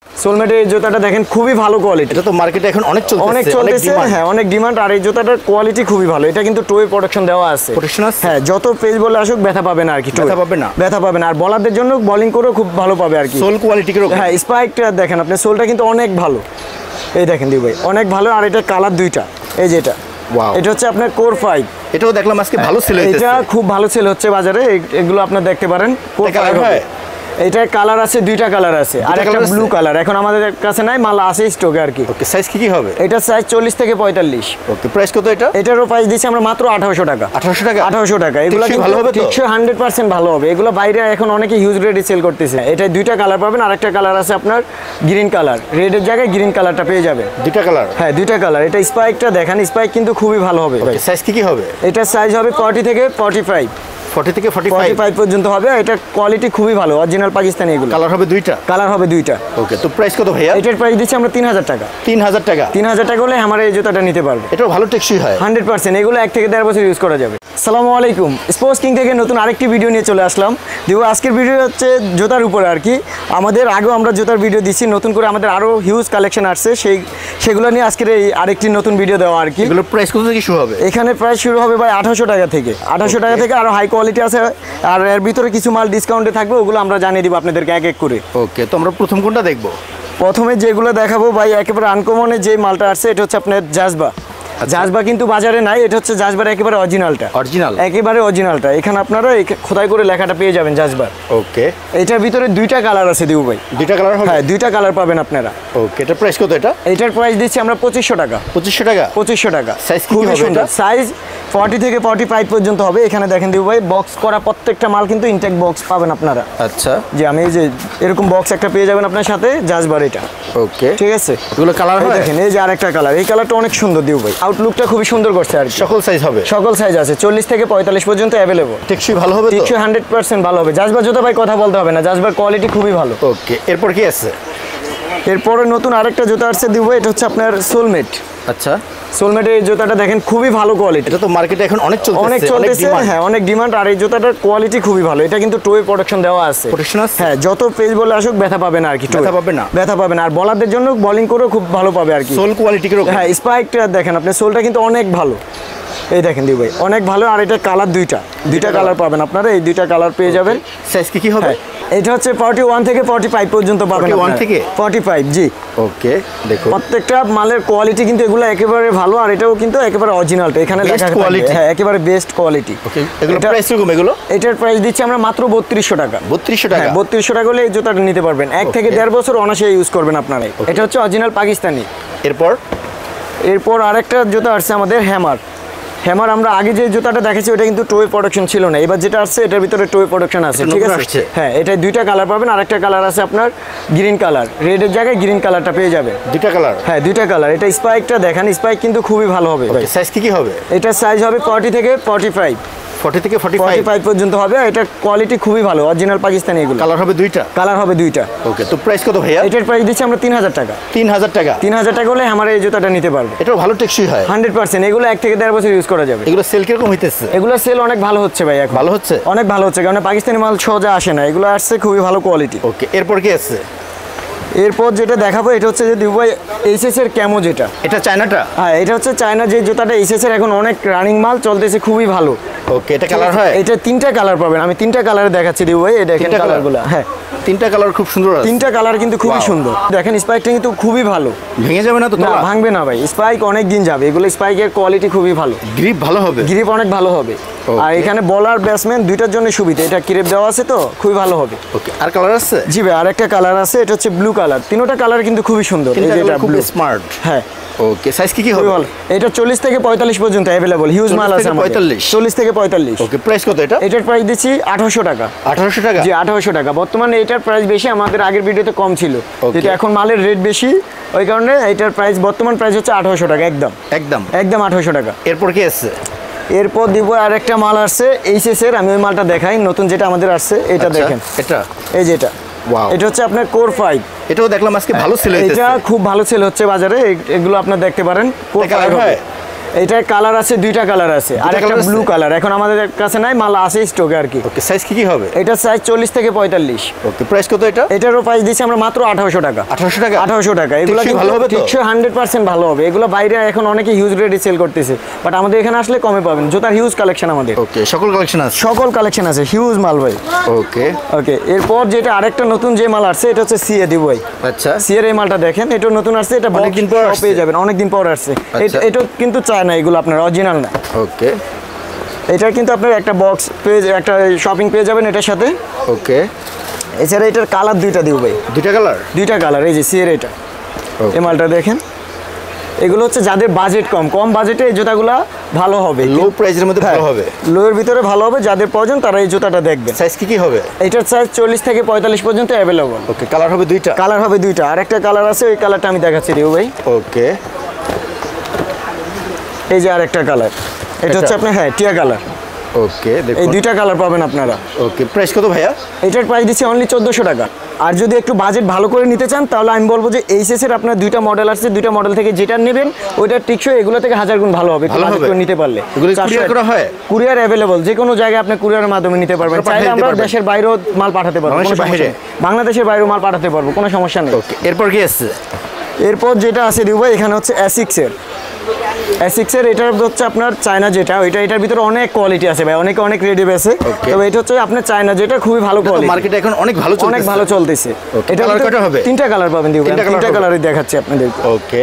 সোলমেটের এই জুতাটা দেখেন খুবই ভালো কোয়ালিটি। এটা তো মার্কেটে এখন অনেক চলতেছে। হ্যাঁ, অনেক ডিমান্ড। আর এই জুতাটার কোয়ালিটি খুবই ভালো। এটা কিন্তু টোয়ে প্রোটেকশন দেওয়া আছে। হ্যাঁ, যত পেজ বলে আসুক ব্যথা পাবে না আর কি। ব্যথা পাবে না। আর বলারদের জন্য বোলিং করেও খুব ভালো পাবে আর কি। সোল কোয়ালিটি কিরকম? হ্যাঁ, স্পাইকটা দেখেন আপনি, সোলটা কিন্তু অনেক ভালো। এই দেখেন দিউ ভাই, অনেক ভালো। আর এটা কালার দুইটা, এই যে এটা হচ্ছে আপনার কোর 5। এটাও দেখলাম আজকে ভালো সেল হচ্ছে। এটা খুব ভালো সেল হচ্ছে বাজারে। এগুলো আপনারা দেখতে পারেন। কোর 5 এটার কালার আছে, দুইটা কালার আছে। আর একটা ব্লু কালার এখন আমাদের কাছে নাই, মাল আছে স্টকে আর কি। ওকে, সাইজ কি হবে? এটা সাইজ 40 থেকে 45। ওকে, প্রাইস কত এটা? এটারও প্রাইস দিচ্ছি আমরা মাত্র 1800 টাকা। 1800 টাকা। এগুলো কিন্তু ভালো হবে তো? 100% ভালো হবে। এগুলো বাইরে এখন অনেকে হিউজ রেটে সেল করতেছে। এটা দুইটা কালার পাবেন। আরেকটা কালার আছে আপনার গ্রিন কালার, রেডের জায়গায় গ্রিন কালারটা পেয়ে যাবেন। দুইটা কালার? হ্যাঁ, দুইটা কালার। এটা স্পাইকটা দেখেন, স্পাইক কিন্তু খুবই ভালো হবে। সাইজ কি হবে? এটা সাইজ হবে 40 থেকে 45। 40 থেকে 45 পর্যন্ত হবে। এটা কোয়ালিটি খুবই ভালো, অরিজিনাল পাকিস্তানি। এগুলো কালার হবে দুইটা? কালার হবে দুইটা। ওকে, তো প্রাইস কত ভাইয়া? এটার প্রাইস দিচ্ছি আমরা 3000 টাকা। 3000 টাকা? 3000 টাকা হলে আমার এই জুতাটা নিতে পারবে। এটাও ভালো টেকসই হয় 100%। এগুলো 1 থেকে 1.5 বছর ইউজ করা যাবে। আসসালামু আলাইকুম, স্পোর্টস কিং থেকে নতুন আরেকটি ভিডিও নিয়ে চলে আসলাম। আজকের ভিডিও হচ্ছে জুতার উপরে আর কি। আমাদের আগেও আমরা জুতার ভিডিও দিচ্ছি, নতুন করে আমাদের আরও হিউজ কালেকশন আসছে, সেগুলো নিয়ে আজকের এই আরেকটি নতুন ভিডিও দেওয়া আর কি। এগুলোর প্রাইস কত থেকে শুরু হবে? এখানে প্রাইস শুরু হবে ভাই 1800 টাকা থেকে। 1800 টাকা থেকে আরও হাই কোয়ালিটি আছে। আর এর ভিতরে কিছু মাল ডিসকাউন্টে থাকবে, ওগুলো আমরা জানিয়ে দিব আপনাদেরকে এক এক করে। ওকে, তো আমরা প্রথম কোনটা দেখবো? প্রথমে যেগুলো দেখাবো ভাই, একেবারে আনকমনে যে মালটা আসছে এটা হচ্ছে আপনার জাজবা। জাজবা কিন্তু বাজারে নাই। এটা হচ্ছে জাজবার একেবারে অরিজিনালটা। একেবারে অরিজিনালটা। এখানে আপনারা খোদাই করে লেখাটা পেয়ে যাবেন জাজবার। ওকে, এটার ভিতরে দুইটা কালার আছে দিউ ভাই। দুইটা কালার হবে? হ্যাঁ, দুইটা কালার পাবেন আপনারা। ওকে, এটার প্রাইস কত? এটার প্রাইস দিচ্ছি আমরা 2500 টাকা। 2500 টাকা? 2500 টাকা। সাইজ খুবই সুন্দর। সাইজ 40 থেকে 45 পর্যন্ত হবে। এখানে দেখেন দিউ ভাই, বক্স করা প্রত্যেকটা মাল কিন্তু ইনটেক বক্স পাবেন আপনারা। আচ্ছা, যে আমি এই যে এরকম বক্স একটা পেয়ে যাবেন আপনার সাথে জাজবার। এটা ওকে, ঠিক আছে। এগুলো কালার হয় দেখেন, এই যে আরেকটা কালার। এই কালারটা অনেক সুন্দর দিউ ভাই, আউটলুকটা খুবই সুন্দর করছে আর সকল সাইজ হবে? সকল সাইজ আছে। 40 থেকে 45 পর্যন্ত अवेलेबल। টেকসই ভালো হবে তো? টেকসই 100% ভালো হবে। জাজবার জুতা ভাই কথা বলতে হবে না, জাজবার কোয়ালিটি খুবই ভালো। ওকে, এরপর কি আছে? এরপরে নতুন আরেকটা জুতা আসছে দিব, এটা হচ্ছে আপনার সোলমেট। আচ্ছা, সোলমেটের এই জুতাটা দেখেন খুবই ভালো কোয়ালিটি। এটা তো মার্কেটে এখন অনেক চলতেছে। হ্যাঁ, অনেক ডিমান্ড। আর এই জুতাটার কোয়ালিটি খুবই ভালো। এটা কিন্তু টোয়ে প্রোটেকশন দেওয়া আছে। হ্যাঁ, যত পেজ বলে আসুক ব্যথা পাবে না আর কি। ব্যথা পাবে না। আর বলারদের জন্য বোলিং করেও খুব ভালো পাবে আর কি। সোল কোয়ালিটি কিরকম? হ্যাঁ, স্পাইকটা দেখেন আপনি, সোলটা কিন্তু অনেক ভালো। এই দেখেন দিউ ভাই, অনেক ভালো। আর এটা কালার দুইটা কালার পাবেন আপনারা। এই দুইটা কালার পেয়ে যাবেন। সাইজ কি হবে? এটা হচ্ছে 41 থেকে 45 পর্যন্ত পাবেন। 41 থেকে 45? জি। ওকে, দেখো প্রত্যেকটা মালের কোয়ালিটি কিন্তু এগুলো একেবারে ভালো। আর এটাও কিন্তু একেবারে অরিজিনালটা। এখানে লেখা আছে হ্যাঁ, একেবারে বেস্ট কোয়ালিটি। ওকে, এগুলো প্রাইস কত? এটার প্রাইস দিচ্ছি আমরা মাত্র 3200 টাকা। 3200 টাকা? 3200 টাকা হলে এই জুতাটা নিতে পারবেন। 1 থেকে 1.5 বছর অনায়াসে ইউজ করবেন আপনারা। এটা হচ্ছে অরিজিনাল পাকিস্তানি। এরপর আরেকটা জুতা আসছে আমাদের হ্যামার। আমরা আগে যে জুতাটা দেখেছি ওটা কিন্তু টোয়ে প্রোডাকশন ছিল না। এবার যেটা আসছে এটার ভিতরে টোয়ে প্রোডাকশন আছে। ঠিক আছে। হ্যাঁ, এটা দুইটা কালার পাবেন। আরেকটা কালার আছে আপনার গ্রিন কালার, রেডের জায়গায় গ্রিন কালারটা পেয়ে যাবেন। দুইটা কালার? হ্যাঁ, দুইটা কালার। এটা স্পাইকটা দেখেন, স্পাইক কিন্তু খুবই ভালো হবে। সাইজ কি হবে? এটা সাইজ হবে 40 থেকে 45। 40 থেকে 45 পর্যন্ত হবে। এটা কোয়ালিটি খুবই ভালো, অরিজিনাল পাকিস্তানি। এগুলো কালার হবে দুইটা? ওকে, তো প্রাইস কত ভাইয়া? এটার প্রাইস দিচ্ছি আমরা 3000 টাকা। 3000 টাকা? 3000 টাকা হলে আমার এই জুতাটা নিতে পারবে। এটাও ভালো টেকসই হয় 100%। এগুলো 1 থেকে 1.5 বছর ইউজ করা যাবে। এগুলো সেল কিরকম হইতেছে? এগুলো সেল অনেক ভালো হচ্ছে ভাই এখন। ভালো হচ্ছে? অনেক ভালো হচ্ছে, কারণ পাকিস্তানি মাল সহজে আসে না। এগুলো আসছে খুবই ভালো কোয়ালিটি। ওকে, এরপর কি আছে? এরপর যেটা দেখাবো এটা হচ্ছে যে দিবু ভাই এইচএস এর ক্যামো। যেটা এটা চায়নাটা? হ্যাঁ, এটা হচ্ছে চায়না যে জুতাটা এইচএস এর এখন অনেক রানিং মাল চলতেছে, খুবই ভালো। ওকে, এটা কালার হয়? এটা 3টা কালার পাবেন। আমি 3টা কালারে দেখাচ্ছি দিবু ভাই। এই দেখেন কালারগুলো। হ্যাঁ, 3টা কালার খুব সুন্দর আছে। 3টা কালার কিন্তু খুবই সুন্দর। দেখেন স্পাইকটা কিন্তু খুবই ভালো। ভেঙে যাবে না তো? না, ভাঙবে না ভাই। স্পাইক অনেক দিন যাবে। এগুলো স্পাইকের কোয়ালিটি খুবই ভালো। গ্রিপ ভালো হবে? গ্রিপ অনেক ভালো হবে। আর এখানে বলার ব্যাটসম্যান দুইটার জন্য সুবিধা। এটা ক্রেপ দেওয়া আছে তো খুবই ভালো হবে। ওকে, আর কালার আছে? জি ভাই, আরেকটা কালার আছে। এটা হচ্ছে ব্লু কালার। তিনটা কালার কিন্তু খুবই সুন্দর। এই যে এটা খুব স্মার্ট। হ্যাঁ, ওকে, সাইজ কি হবে? এটা 40 থেকে 45 পর্যন্ত अवेलेबल। হিউজ মাল আছে আমাদের। 40 থেকে 45। ওকে, প্রাইস কত এটা? এটার প্রাইস দিচ্ছি 1800 টাকা। 1800 টাকা? জি, 1800 টাকা। বর্তমানে এটার প্রাইস বেশি, আমাদের আগের ভিডিওতে কম ছিল। যেটা এখন মালের রেট বেশি, ওই কারণে এটার প্রাইস বর্তমান প্রাইস হচ্ছে 1800 টাকা। একদম 1800 টাকা। এরপর কি আছে? এরপর দিব আরেকটা মাল আসছে এইচএস এর। আমি ওই মালটা দেখাই, নতুন যেটা আমাদের আসছে। এটা দেখেন, এই যেটা এটা হচ্ছে আপনার কোর 5। এটাও দেখলাম আজকে ভালো সেল হচ্ছে। এটা খুব ভালো সেল হচ্ছে বাজারে। এগুলো আপনারা দেখতে পারেন। কোর 5 হবে। এটা কালার আছে, দুইটা কালার আছে, আর একটা ব্লু কালার এখন আমাদের কাছে নাই, মাল আছে স্টকে আর কি। ওকে, সাইজ কি হবে? এটা সাইজ 40 থেকে 45। ওকে, প্রাইস কত এটা? এটারও প্রাইস দিচ্ছি আমরা মাত্র 1800 টাকা। 1800 টাকা? 1800 টাকা। এগুলো ভালো হবে তো? 100% ভালো হবে। এগুলো বাইরে এখন অনেকে হিউজ রেটে সেল করতেছে, বাট আমাদের এখানে আসলে কমে পাবেন। জুতার হিউজ কালেকশন আমাদের। ওকে, সকল কালেকশন আছে? সকল কালেকশন আছে, হিউজ মাল ভাই। ওকে ওকে, এরপর যেটা আরেকটা নতুন যে মাল আসছে এটা হচ্ছে সিএ দিব ভাই। আচ্ছা, সিএর এই মালটা দেখেন, এটা নতুন আসছে, এটা অনেকদিন পর পেয়ে যাবেন, অনেকদিন পর আসছে। এটা কিন্তু চায় না, এগুলো আপনার অরিজিনাল না। ওকে, এটা কিন্তু আপনার একটা বক্স পেয়ে, একটা শপিং পেয়ে যাবেন এটার সাথে। ওকে, এছাড়া এটার কালার দুইটা দিব ভাই। দুইটা কালার এই যে সিএর এটা। এই মালটা দেখেন, এগুলো হচ্ছে যাদের বাজেট কম বাজেটে এই জুতাগুলো ভালো হবে, লো প্রাইসের মধ্যে ভালো হবে, লোয়ের ভিতরে ভালো হবে। যাদের প্রয়োজন তারা এই জুতাটা দেখবেন। সাইজ কি হবে? এটার সাইজ 40 থেকে 45 পর্যন্ত অ্যাভেলেবল। ওকে, কালার হবে দুইটা? কালার হবে দুইটা, আর একটা কালার আছে, ওই কালারটা আমি দেখাচ্ছি দিও ভাই। ওকে, এই যে আরেকটা কালার, এটা হচ্ছে আপনার টিয়া কালার। ওকে, এই দুইটা কালার পাবেন আপনারা। ওকে, প্রাইস কত ভাইয়া? এটার প্রাইস দিচ্ছি অনলি 1400 টাকা। আর যদি একটু বাজেট ভালো করে নিতে চান তাহলে আমি বলবো যে এইচএস এর আপনার দুইটা মডেল আছে, দুইটা মডেল থেকে যেটা নেবেন ওইটা টিকসই এগুলো থেকে 1000 গুণ ভালো হবে, বাজেট করে নিতে পারলে। কুরিয়ার করা হয়? কুরিয়ার अवेलेबल, যে কোনো জায়গায় আপনি কুরিয়ারের মাধ্যমে নিতে পারবেন। চাইলে আমরা দেশের বাইরেও মাল পাঠাতে পারবো, বাংলাদেশের বাইরেও মাল পাঠাতে পারবো, কোনো সমস্যা নেই। ওকে, এরপর কি আছে? এরপর যেটা আছে দিব এখানে হচ্ছে অ্যাসিক্সের। এটার হচ্ছে আপনার চায়না যেটা, এটার ভিতরে অনেক কোয়ালিটি আছে ভাই, অনেক রেডি আছে। তবে এটা হচ্ছে আপনার চায়না যেটা খুবই ভালো কোয়ালিটি, মার্কেটে এখন অনেক ভালো চলতেছে। এটা কালার হবে, তিনটা কালার পাবেন দিব, তিনটা কালারই দেখাচ্ছি আপনাদের। ওকে,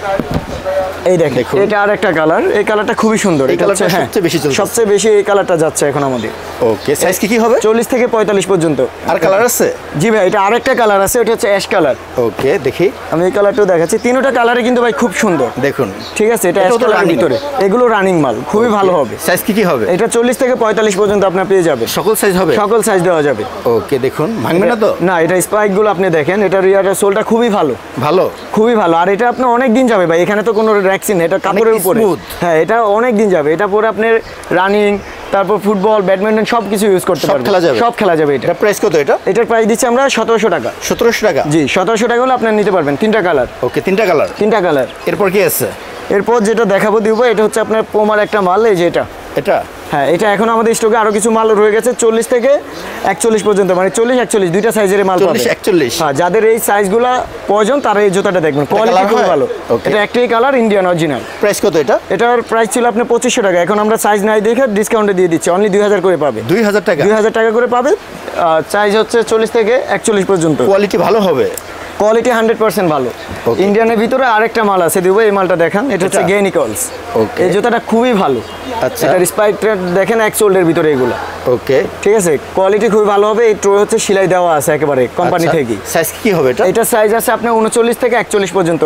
এই দেখেন, এটা আরেকটা কালার, এই কালারটা খুবই সুন্দর। এটা হচ্ছে সবচেয়ে বেশি এই কালারটা যাচ্ছে এখন আমাদের। ওকে, সাইজ কি হবে? 40 থেকে 45 পর্যন্ত। আর কালার আছে? জি ভাই, এটা আরেকটা কালার আছে, এটা হচ্ছে অ্যাশ কালার। ওকে, দেখি, আমি এই কালারটাও দেখাচ্ছি। তিনটা কালারে কিন্তু ভাই খুব সুন্দর, দেখুন। ঠিক আছে, এটা অ্যাশ কালারের ভিতরে, এগুলো রানিং মাল, খুবই ভালো হবে। সাইজ কি হবে? এটা 40 থেকে 45 পর্যন্ত আপনার পেয়ে যাবেন। সকল সাইজ হবে? সকল সাইজ দেওয়া যাবে। ওকে, দেখুন, ভাঙবে না তো? না, এটা স্পাইক গুলো আপনি দেখেন, এটা রিয়ার সোলটা খুবই ভালো, খুবই ভালো। আর এটা আপনার অনেক দিন যাবে ভাই, এখানে তো কোনো র্যাক্সিন, এটা কাপড়ের উপরে। হ্যাঁ, এটা অনেক দিন যাবে, এটা পরে আপনার রানিং, তারপর ফুটবল, ব্যাডমিন্টন সবকিছু ইউজ করতে পারবেন, সব খেলা যাবে। এটা প্রাইস কত? এটার প্রাইস দিচ্ছি আমরা 1700 টাকা। 1700 টাকা? জি, 1700 টাকা হলে আপনি নিতে পারবেন। তিনটা কালার। ওকে, তিনটা কালার। এরপর কি আছে? এরপর যেটা দেখাবো দিব, এটা হচ্ছে আপনার পোমার একটা মাল, এই যে এটা। হ্যাঁ, এটা এখন আমাদের স্টকে আরো কিছু মাল রয়ে গেছে, 40 থেকে 41 পর্যন্ত, মানে 40-41 দুইটা সাইজের মাল পাবেন। 40-41? হ্যাঁ, যাদের এই সাইজগুলো প্রয়োজন তারা এই জুতাটা দেখবেন, কোয়ালিটি খুব ভালো। এটা একটাই কালার, ইন্ডিয়ান অরিজিনাল। প্রাইস কত এটা? এটার প্রাইস ছিল আপনার 2500 টাকা, এখন আমরা সাইজ নাই দেখে ডিসকাউন্টে দিয়ে দিচ্ছি, অনলি 2000 করে পাবে। 2000 টাকা? 2000 টাকা করে পাবে। সাইজ হচ্ছে 40 থেকে 41 পর্যন্ত। কোয়ালিটি ভালো হবে? কোয়ালিটি 100% ভালো। ইন্ডিয়ানের ভিতরে আরেকটা মাল আছে দিব, এই মালটা দেখান, এটা হচ্ছে গেনিকলস। এই জুতাটা খুবই ভালো। আচ্ছা, এটার স্পাইকটা দেখেন, এক সোল্ডের ভিতরে এগুলা। ওকে, ঠিক আছে, কোয়ালিটি খুবই ভালো হবে। এই ট্রে হচ্ছে সেলাই দেওয়া আছে একেবারে কোম্পানি থেকে। সাইজ কি হবে এটা? এটা সাইজ আছে আপনার 39 থেকে 41 পর্যন্ত।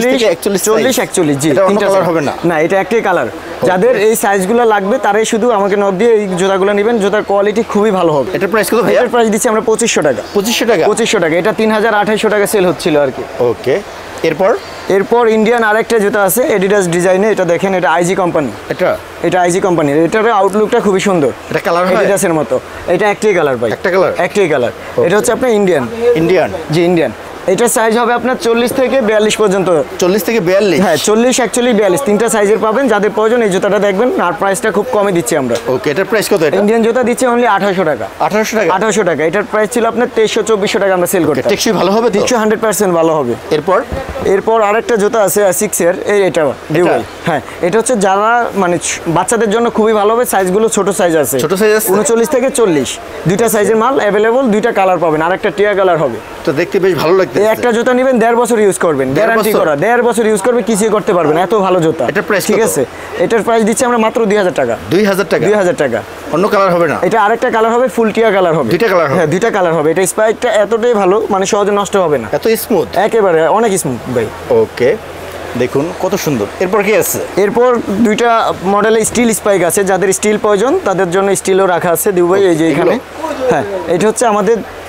39-41, জি। তিনটা কালার হবে না? না, এটা একটাই কালার। যাদের এই সাইজগুলো লাগবে তারাই শুধু আমাকে নক দিয়ে এই জুতাগুলো নেবেন, জুতার কোয়ালিটি খুবই ভালো হবে। এটার প্রাইস কত ভাই? এটার প্রাইস দিচ্ছি আমরা 2500 টাকা। 2500 টাকা? 2500 টাকা। এটা 3800 টাকা সেল হচ্ছিল আর কি। ওকে, এরপর ইন্ডিয়ান আরেকটা জুতা আছে এডিডাস ডিজাইনে, এটা দেখেন, এটা আইজি কোম্পানি। এটা আইজি কোম্পানির, এটার আউটলুকটা খুবই সুন্দর। এটা কালার হয় এডিডাসের মতো। এটা একটাই কালার ভাই, একটাই কালার। এটা হচ্ছে আপনার ইন্ডিয়ান। জি, ইন্ডিয়ান। এটা সাইজ হবে আপনার 40 থেকে 42 পর্যন্ত। 40 থেকে 42? হ্যাঁ, 40, 41, 42 তিনটা সাইজের পাবেন। যাদের প্রয়োজন এই জুতাটা দেখবেন, আর প্রাইসটা খুব কমে দিচ্ছি আমরা। ওকে, এটার প্রাইস কত? ইন্ডিয়ান জুতা দিচ্ছি অনলি 1800 টাকা। 1800 টাকা। এটার প্রাইস ছিল আপনার 2300-2400 টাকা আমরা সেল করতে। টেকসই ভালো হবে? 100% ভালো হবে। এরপর আরেকটা জুতা আছে অ্যাসিক্সের, এটা ডিউয়াল। হ্যাঁ, এটা হচ্ছে যারা মানে বাচ্চাদের জন্য খুবই ভালো হবে। সাইজগুলো ছোট সাইজ আছে, 39 থেকে 40 দুইটা সাইজের মাল अवेलेबल। দুইটা কালার পাবেন, আরেকটা টিয়া কালার হবে। তো দেখতে বেশ ভালো লাগছে। এই একটা জুতা নেবেন 1.5 বছর ইউজ করবেন, গ্যারান্টি করা। 1.5 বছর ইউজ করবে, কিছুই করতে পারবেন, এত ভালো জুতা। এটার প্রাইস ঠিক আছে? এটার প্রাইস দিচ্ছি আমরা মাত্র 2000 টাকা। 2000 টাকা। অন্য কালার হবে না? এটা আরেকটা কালার হবে, ফুল টিয়া কালার হবে। দুইটা কালার হবে? হ্যাঁ, দুইটা কালার হবে। এটা স্পাইকটা এতটাই ভালো, মানে সহজে নষ্ট হবে না, এত স্মুথ, একেবারে অনেক স্মুথ ভাই। ওকে, দেখুন কত সুন্দর। এরপর কি আছে? এরপর দুইটা মডেলে স্টিল স্পাইক আছে, যাদের স্টিল প্রয়োজন তাদের জন্য স্টিলও রাখা আছে দিউ ভাই, এই যে এখানে। হ্যাঁ, এটা হচ্ছে আমাদের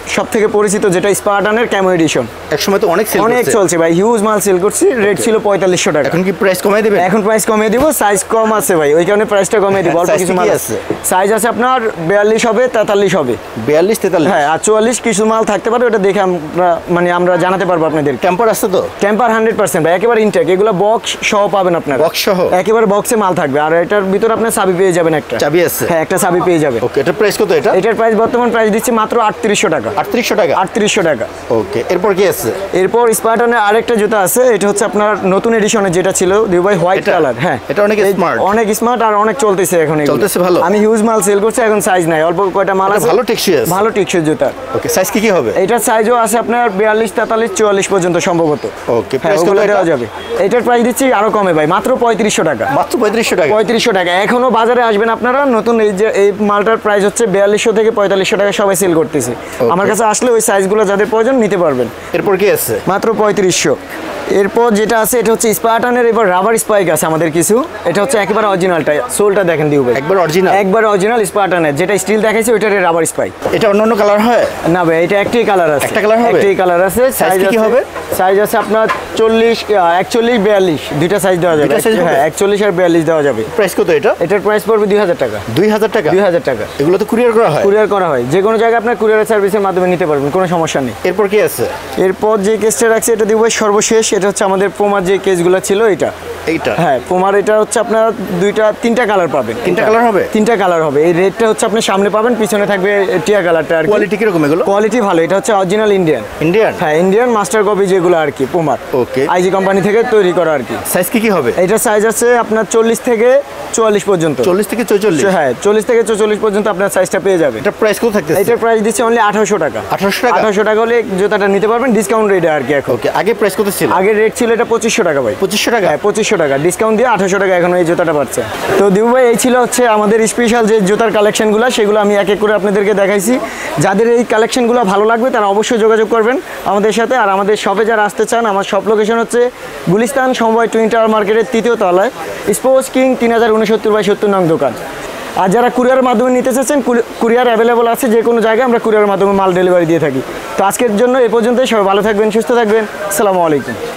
সবথেকে পরিচিত যেটা স্পার্টানের ক্যামো এডিশন। একসময় তো অনেক সেল অনেক চলছে ভাই, হিউজ মাল সেল করছি, রেট ছিল 4500 টাকা। এখন কি প্রাইস কমাই দিবেন? এখন প্রাইস কমিয়ে দিব, সাইজ কম আছে ভাই, ওই কারণে প্রাইসটা কমিয়ে দিব। অল্প কিছু মাল আছে, সাইজ আছে আপনার 42 হবে, 43 হবে। 42 43, হ্যাঁ, আর 44 কিছু মাল থাকতে পারে, ওটা দেখে আমরা মানে আমরা জানাতে পারবো আপনাদের। টেম্পার আছে তো? টেম্পার 100% ভাই, একেবারে ইনটেক, এগুলো বক্স সহ পাবেন আপনারা। বক্স সহ একেবারে বক্সে মাল থাকবে, আর এটার ভিতর আপনি চাবি পেয়ে যাবেন একটা। চাবি আছে? হ্যাঁ, একটা চাবি পেয়ে যাবেন। ওকে, এটার প্রাইস কত? এটার প্রাইস বর্তমান প্রাইস দিচ্ছি মাত্র 3800 টাকা। 3800 টাকা? 3800 টাকা। ওকে, এরপর কি আছে? এরপর স্পার্টানের আরেকটা জুতা আছে, এটা হচ্ছে আপনার নতুন এডিশনের যেটা ছিল দিউ ভাই, হোয়াইট কালার। হ্যাঁ, এটা অনেক স্মার্ট, অনেক স্মার্ট, আর অনেক চলতেছে এখন। চলতেছে ভালো। আমি হিউজ মাল সেল করছি, এখন সাইজ নাই, অল্প কয়টা মাল আছে। ভালো টেকসই আছে, ভালো টেকসই জুতা। ওকে, সাইজ কি হবে? এটার সাইজও আছে আপনার 42 43 44 পর্যন্ত সম্ভবত। ওকে, প্রাইস কত দেওয়া যাবে? এটার প্রাইস দিচ্ছি আরো কমে ভাই, মাত্র 3500 টাকা। মাত্র 3500 টাকা? 3500 টাকা। এখনো বাজারে আসবেন আপনারা, নতুন এই যে এই মালটার প্রাইস হচ্ছে 4200 থেকে 4500 টাকা সবাই সেল করতেছে। আমার কাছে আসলে ওই সাইজগুলো যাদের প্রয়োজন নিতে পারবেন। এরপর কি আছে? মাত্র 3500। এরপর যেটা আছে এটা হচ্ছে স্পার্টানের এবার রাবার স্পাইক আছে আমাদের কিছু। এটা হচ্ছে একেবারে অরিজিনালটা, সোলটা দেখেন দিউ ভাই, একবার অরিজিনাল? একবার অরিজিনাল স্পার্টানের, যেটা স্টিল দেখাইছে ওইটার রাবার স্পাইক। এটা অন্য কালার হয় না ভাই, এটা একটাই কালার আছে। একটা কালার হবে? একটাই কালার আছে। সাইজ কি হবে? সাইজ আছে আপনার 40 41 42 দুইটা সাইজ দেওয়া যাবে। হ্যাঁ, 41 আর 42 দেওয়া যাবে। প্রাইস কত এটা? এটার প্রাইস পড়বে 2000 টাকা। 2000 টাকা? 2000 টাকা। এগুলো তো কুরিয়ার করা হয়? কুরিয়ার করা হয়, যে কোনো জায়গায় আপনার কুরিয়ার সার্ভিসের মাধ্যমে নিতে পারবেন, কোনো সমস্যা নেই। এরপর কি আছে? এরপর যে কেসটা রাখছি এটা দিব সর্বশেষ, এটা হচ্ছে আমাদের পোমার যে কেসগুলো ছিল এটা। এইটা? হ্যাঁ, পোমার এটা হচ্ছে আপনার তিনটা কালার পাবেন। তিনটা কালার হবে? তিনটা কালার হবে। এই রেডটা হচ্ছে আপনার সামনে পাবেন, পিছনে থাকবে টিয়া কালারটা। আর কোয়ালিটি কিরকম এগুলো? কোয়ালিটি ভালো, এটা হচ্ছে অরিজিনাল ইন্ডিয়ান। ইন্ডিয়ান? হ্যাঁ, ইন্ডিয়ান মাস্টার কপি যেগুলো আর কি পোমার। ওকে, আইজি কোম্পানি থেকে তৈরি করা আর কি। সাইজ কি হবে? এটা সাইজ আছে আপনার 40 থেকে 44 পর্যন্ত। 40 থেকে 44? হ্যাঁ, 40 থেকে 44 পর্যন্ত আপনার সাইজটা পেয়ে যাবে। এটা প্রাইস কত থাকতেছে? এটার প্রাইস দিচ্ছে অনলি 1800 টাকা। 1800 টাকা? 1800 টাকা হলে জুতাটা নিতে পারবেন, ডিসকাউন্ট রেটে আর কি এখন। ওকে, আগে প্রাইস কত ছিল? আগের রেট ছিল এটা 2500 টাকা ভাই। 2500 টাকা? হ্যাঁ, 2500 টাকা ডিসকাউন্ট দিয়ে 1800 টাকা এখন এই জুতাটা পাচ্ছে। তো দিবু ভাই, এই ছিল হচ্ছে আমাদের স্পেশাল যে জুতার কালেকশনগুলো, সেগুলো আমি এক এক করে আপনাদেরকে দেখাইছি। যাদের এই কালেকশনগুলো ভালো লাগবে তারা অবশ্যই যোগাযোগ করবেন আমাদের সাথে। আর আমাদের শপে যারা আসতে চান, আমার শপ লোকেশন হচ্ছে গুলিস্তান সমবায় টুইন টাওয়ার মার্কেটের 3য় তলায়, স্পোর্টস কিং 3069/70 নং দোকান। আর যারা কুরিয়ারের মাধ্যমে নিতে চাচ্ছেন, কুরিয়ার অ্যাভেলেবল আছে যে কোনো জায়গায়, আমরা কুরিয়ারের মাধ্যমে মাল ডেলিভারি দিয়ে থাকি। তো আজকের জন্য এ পর্যন্তই। সবাই ভালো থাকবেন, সুস্থ থাকবেন। আসসালামু আলাইকুম।